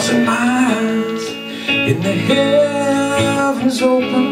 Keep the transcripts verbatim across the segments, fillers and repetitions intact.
thousand miles in the heavens open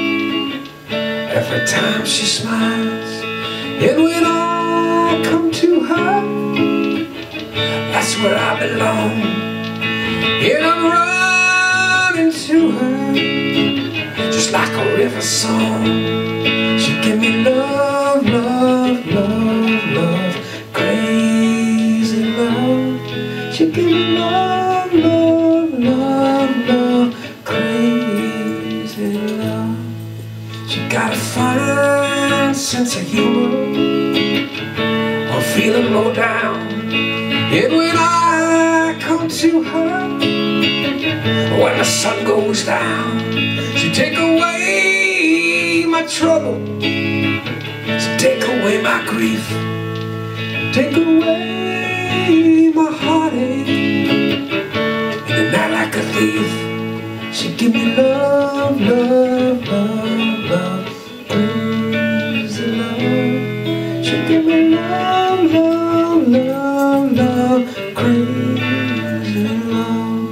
every time she smiles. And when I come to her, that's where I belong. And I'm running to her just like a river song. She give me love, love, love, love, crazy love. She give me love, love, love, love, crazy love. She got a fine sense of humor or feeling low down. And when I come to her, when the sun goes down, she take away my trouble, she take away my grief, take away my heartache. In the night like a thief, she give me love, love, love, love, crazy love. She give me love, love, love, love, crazy love.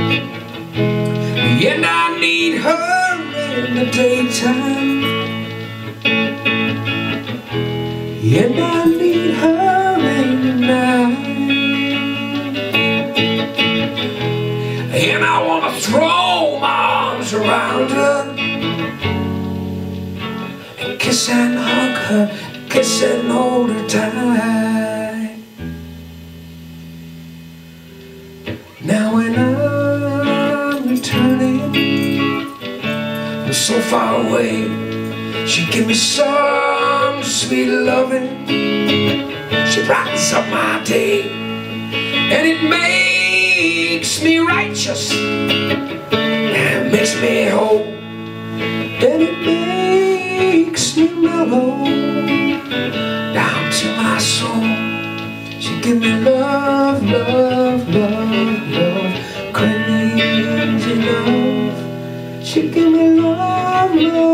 And I need her in the daytime, and I need her in the night. And I wanna throw my arms around her and kiss and hug her, kiss and hold her tight. Now when I'm returning from so far away, she give me some sweet loving. She brightens up my day, and it makes me righteous and makes me whole, and it makes me mellow down to my soul. She give me love, love, love, love, crazy love. She give me love, love.